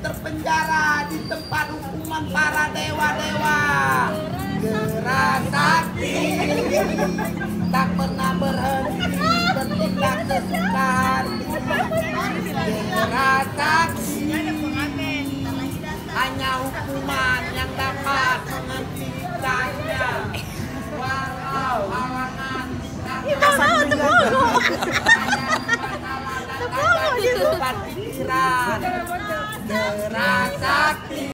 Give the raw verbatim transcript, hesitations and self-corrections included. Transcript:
terpenjara di tempat hukuman para dewa-dewa. Gerak sakti tak pernah berhenti bertindak sesuka hati. Gerak sakti hanya hukuman yang dapat menghentikannya. Walau halangan Gimana tepung? pikiran. Gerak sakti